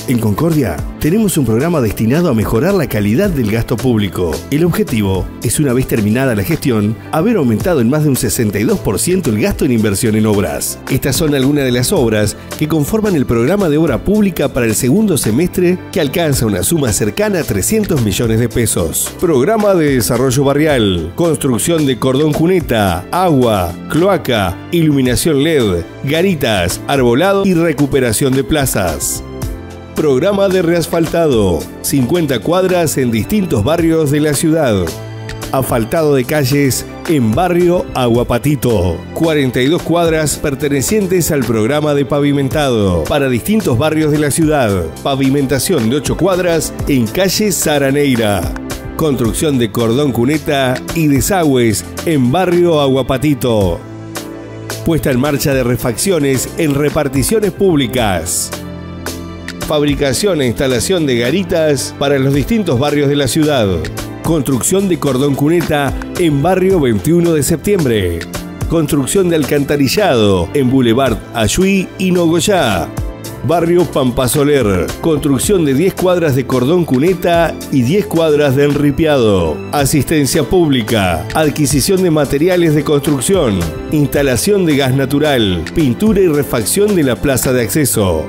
En Concordia tenemos un programa destinado a mejorar la calidad del gasto público. El objetivo es, una vez terminada la gestión, haber aumentado en más de un 62% el gasto en inversión en obras. Estas son algunas de las obras que conforman el programa de obra pública para el segundo semestre, que alcanza una suma cercana a 300 millones de pesos. Programa de desarrollo barrial, construcción de cordón cuneta, agua, cloaca, iluminación LED, garitas, arbolado y recuperación de plazas. Programa de reasfaltado, 50 cuadras en distintos barrios de la ciudad. Asfaltado de calles en barrio Aguapatito, 42 cuadras pertenecientes al programa de pavimentado para distintos barrios de la ciudad. Pavimentación de 8 cuadras en calle Saraneira. Construcción de cordón cuneta y desagües en barrio Aguapatito. Puesta en marcha de refacciones en reparticiones públicas. Fabricación e instalación de garitas para los distintos barrios de la ciudad. Construcción de cordón cuneta en barrio 21 de septiembre. Construcción de alcantarillado en Boulevard Ayuí y Nogoyá. Barrio Pampa Soler. Construcción de 10 cuadras de cordón cuneta y 10 cuadras de enripiado. Asistencia pública. Adquisición de materiales de construcción. Instalación de gas natural. Pintura y refacción de la plaza de acceso.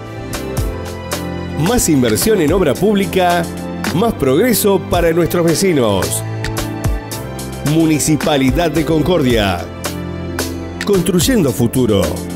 Más inversión en obra pública, más progreso para nuestros vecinos. Municipalidad de Concordia. Construyendo futuro.